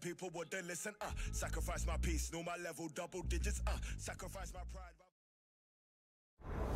people wouldn't listen. Sacrifice my peace, know my level, double digits. Sacrifice my pride.